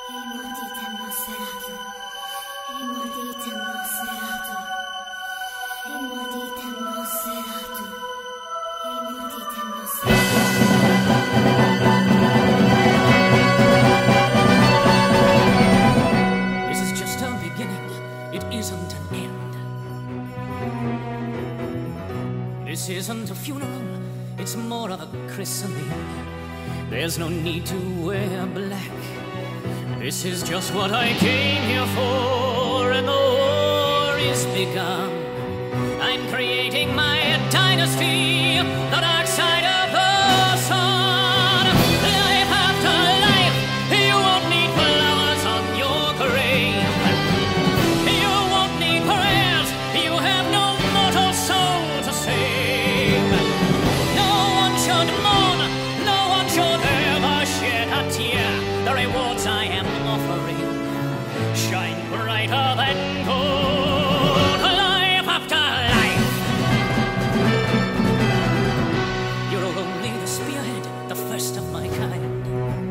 Immortitem Nosferatu. Immortitem Nosferatu. Immortitem Nosferatu. Immortitem Nosferatu. This is just a beginning, it isn't an end. This isn't a funeral, it's more of a christening. There's no need to wear black. This is just what I came here for, and the war is begun. I'm creating my dynasty, the dark side of the sun. Life after life, you won't need flowers on your grave. You won't need prayers, you have no mortal soul to save. No one should mourn, no one should ever shed a tear. The rewards I am offering shine brighter than gold. Life after life. You're only the spearhead, the first of my kind.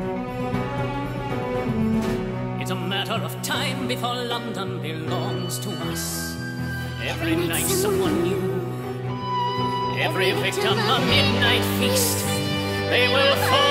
It's a matter of time before London belongs to us. Every night someone new, every victim a midnight feast. They will fall